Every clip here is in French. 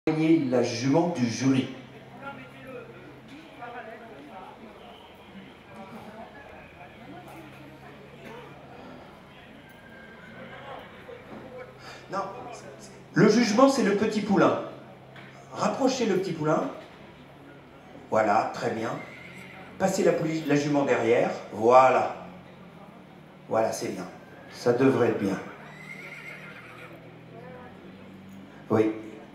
La jument du jury. Non, le jugement, c'est le petit poulain. Rapprochez le petit poulain. Voilà, très bien. Passez la jument derrière. Voilà. Voilà, c'est bien. Ça devrait être bien. Oui.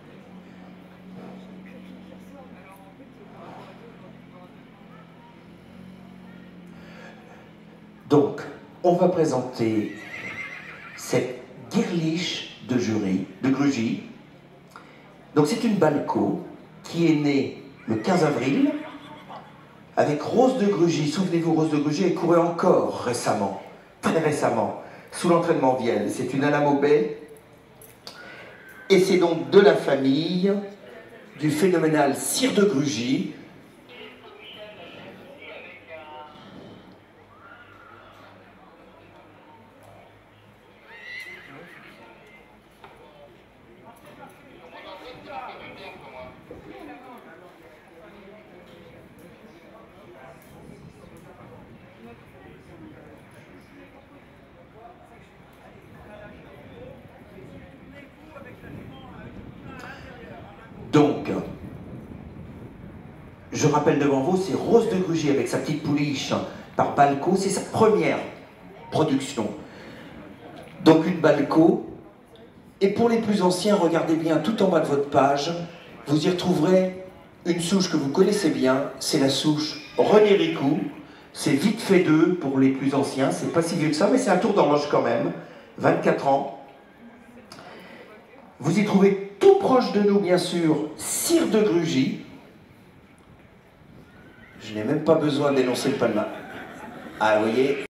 Donc, on va présenter cette guirliche de jury, de Grugy. Donc c'est une Balco qui est née le 15 avril avec Rose de Grugy. Souvenez-vous, Rose de Grugy, elle courait encore récemment, très récemment, sous l'entraînement Vielle. C'est une Alamobet et c'est donc de la famille du phénoménal Sire de Grugy. Donc, je rappelle devant vous, c'est Rose de Grugy avec sa petite pouliche par Balco, c'est sa première production. Donc une Balco, et pour les plus anciens, regardez bien tout en bas de votre page, vous y retrouverez une souche que vous connaissez bien, c'est la souche René Ricou, c'est vite fait 2 pour les plus anciens, c'est pas si vieux que ça, mais c'est un tour d'horloge quand même, 24 ans. Vous y trouvez tout proche de nous, bien sûr, Sire de Grugy. Je n'ai même pas besoin d'énoncer le palmarès. Ah, vous voyez.